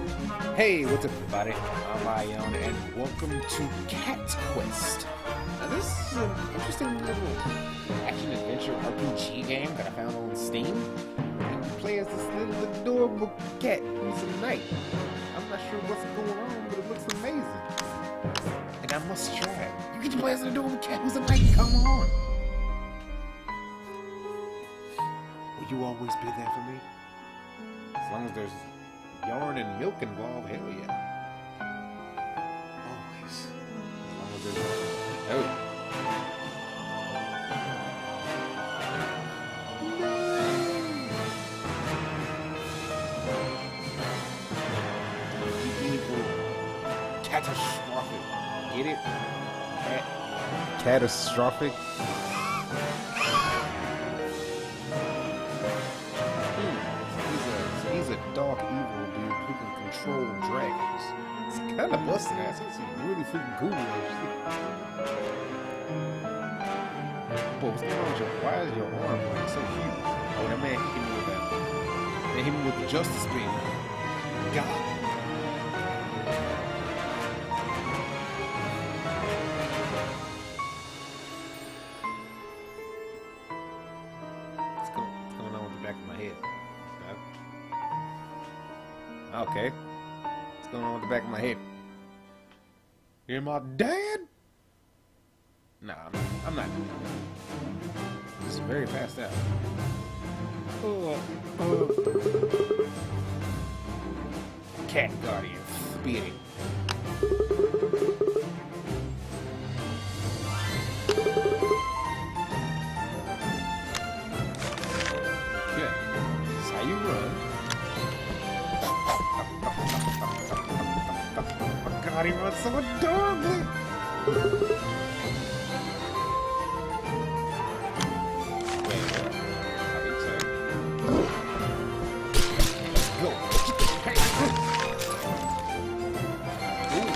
Hey, what's up everybody? I'm Ion and welcome to Cat's Quest. Now this is an interesting little action-adventure RPG game that I found on Steam. And you play as this little adorable cat who's a knight. I'm not sure what's going on, but it looks amazing. And I must try it. You get to play as an adorable cat who's a knight, come on! Will you always be there for me? As long as there's yarn and milk involved, hell yeah. Always. As long as there's oh yeah. Evil. Catastrophic. Get it? Catastrophic. He's a dark evil dude who can control dragons. It's kind of busted ass. It's really freaking cool. But what's going on with your? Why is your arm like so huge? Oh, that man hit me with that. They hit me with the justice beam. God. What's going on with the back of my head? Okay. What's going on with the back of my head? You're my dad? Nah, I'm not. This is very fast out. Cat Guardian speeding. Okay. That's how you run. Oh God, he runs so adorably! Wait, what? How do you say? Go! Hey! Ooh.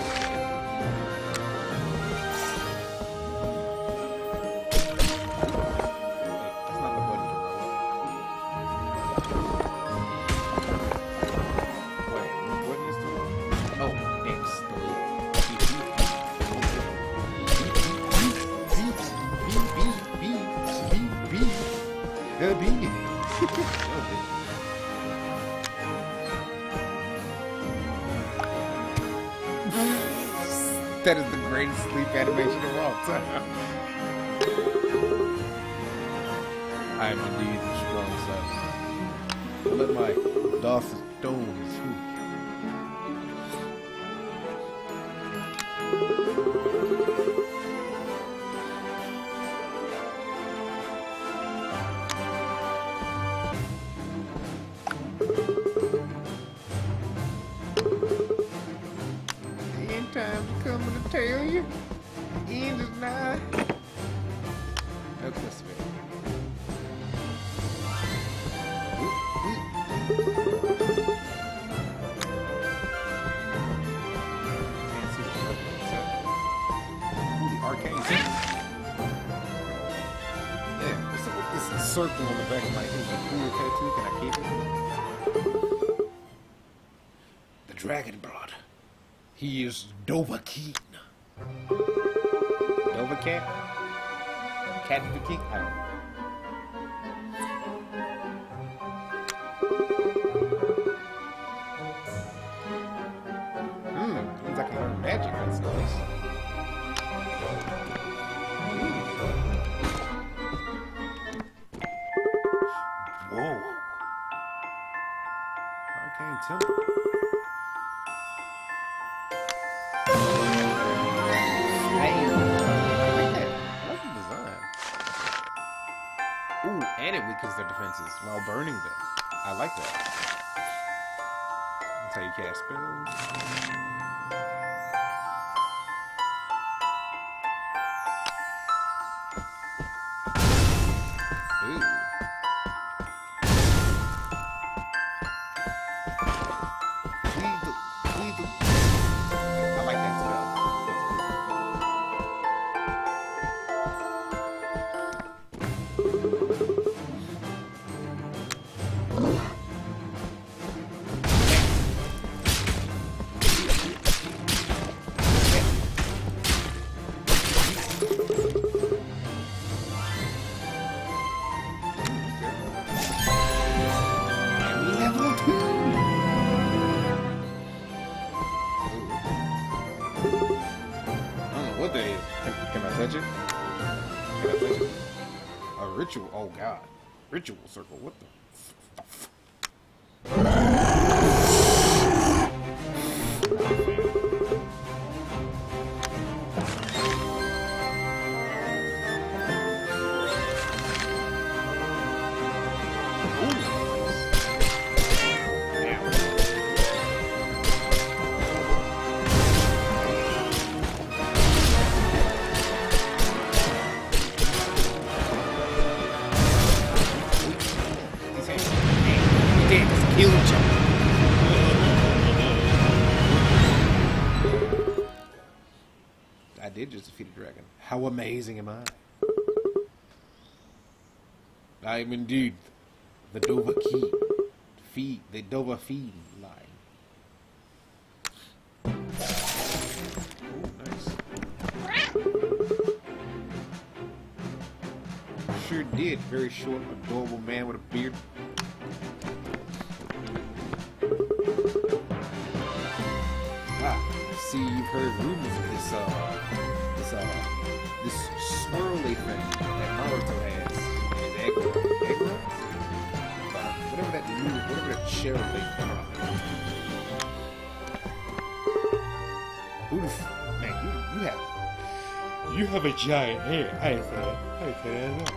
Wait, that's not the button to roll up. Wait, what is the... Oh, X. That is the greatest sleep animation of all time. I am indeed the strong son. Let my Darth Stones swoop. Time's coming to tell you, the end is nigh. Okay, that's it. Can't see the purple inside. Ooh, the arcane symbol. Yeah, what's up with this circle on the back of my head? Is a cool tattoo? Can I keep it? The dragon blood. He is Dovahkiin. Dovahkiin? Cat the King? I don't know. Means I can learn magic. That's nice. Whoa. Arcane Temple. Ooh, and it weakens their defenses while burning them. I like that. That's how you cast spells. Ooh. I like that spell. ritual. Oh god, ritual circle. What the? I did just defeat a dragon. How amazing am I? I am indeed the Dova Key. The Dova Fiend line. Oh, nice. Sure did. Very short, adorable man with a beard. See, you've heard rumors of this swirly thing that Naruto has. Egg whatever that shell thing come out. Oof, man, you have a giant head. I said that.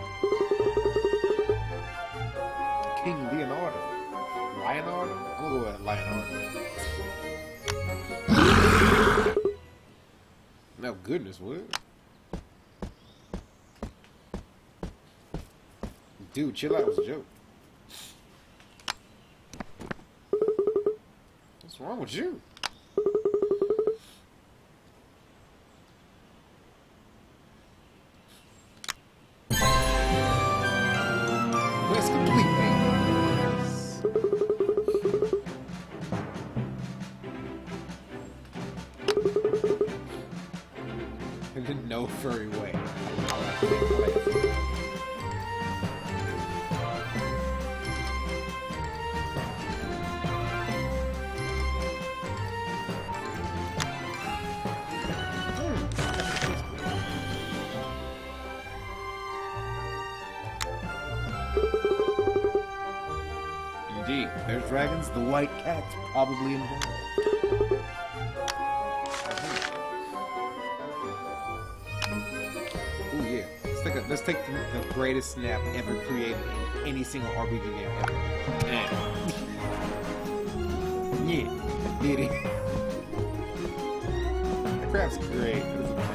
King Leonardo. Leonardo? I'm gonna go with Leonardo. No goodness, what? Dude, chill out, it was a joke. What's wrong with you? Quest complete, man. No furry way. I like it. Indeed, there's dragons. The white cat's probably involved. Let's take the greatest snap ever created in any single RPG game ever. Yeah, did it. The crap's great, but it's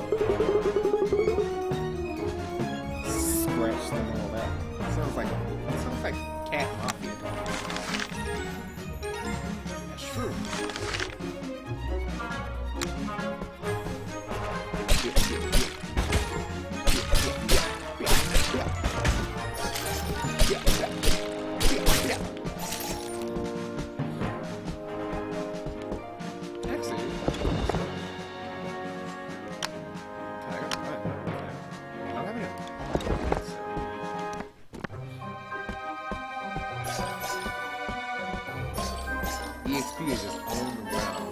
amazing. Scratch them all out. It sounds like cat mafia. That's true. EXP is just on the ground.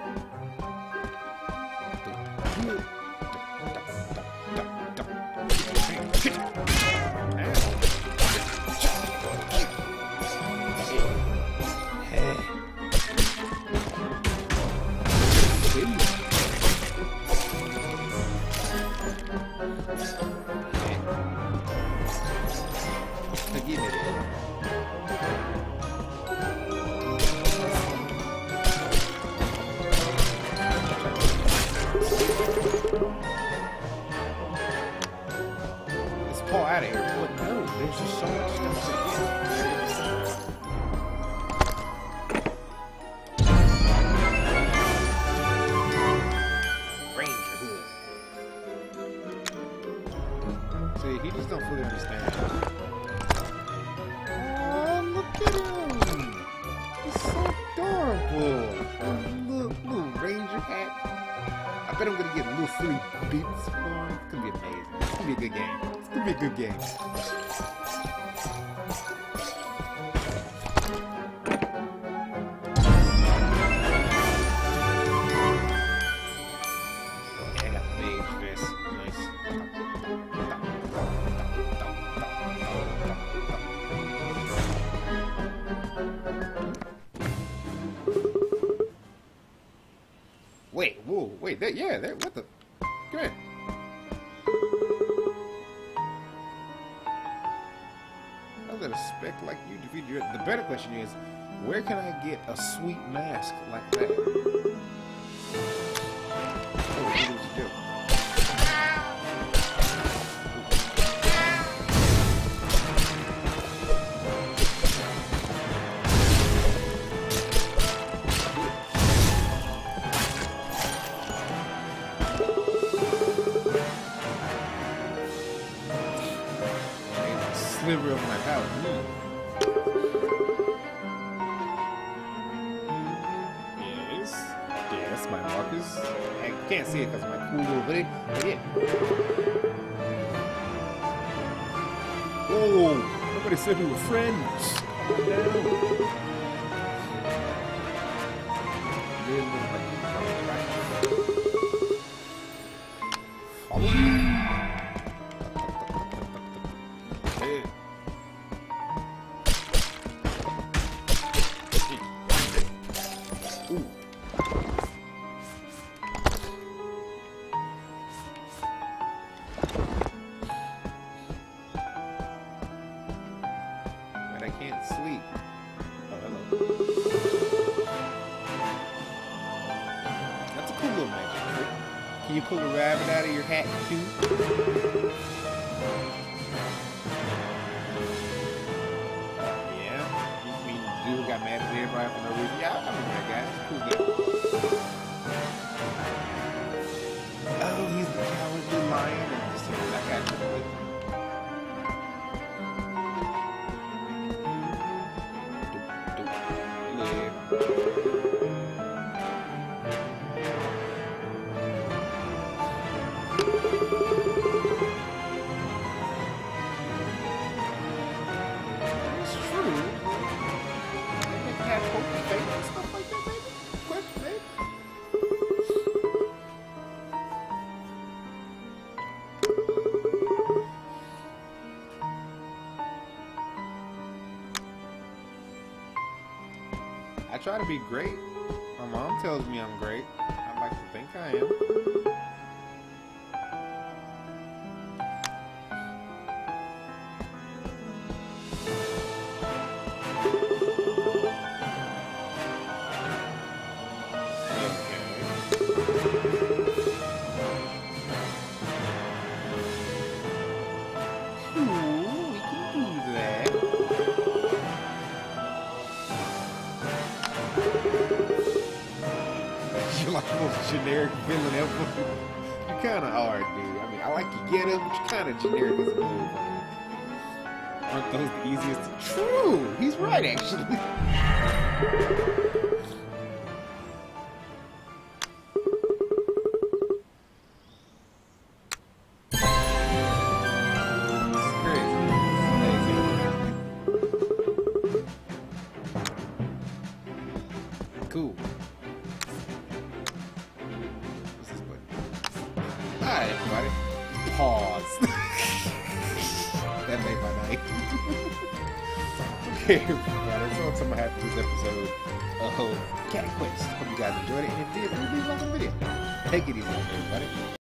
Out of here, but no, there's just so much stuff to Ranger Hood. See, he just don't fully understand. Oh, look at him! He's so adorable. Little Ranger hat. I bet I'm gonna get little silly beats for him. It's gonna be amazing. It's gonna be a good game. It's gonna be a good game. Yeah, I got the mage vest. Nice. Wait, whoa, wait, yeah, what the? Come here. I was a spec like you defeat your. The better question is, where can I get a sweet mask like that? Oh, what did you do? Sliver of my power. Yes, my markers. I can't see it because of my cool little hoodie. But yeah. Whoa! Nobody said we were friends. Calm down. Follow me. I can't sleep. Oh, hello. That's a cool little magic trick. Can you pull a rabbit out of your hat too? Yeah. You mean dude got mad at everybody for no reason? Yeah, I remember that guy. Cool guy. Oh, he's the cowardly lion and just that guy. I try to be great. My mom tells me I'm great. I like to think I am. You're like the most generic villain ever. You kind of are, dude. I mean, I like you get him, but you're kind of generic as a move. Aren't those the easiest? True! He's right, actually. Cool. What's this button? Hi, everybody. Pause. That made my night. Okay, everybody. So I'm happy with this episode of Cat Quest. Hope you guys enjoyed it. And if you did, please like the video. Take it easy, everybody.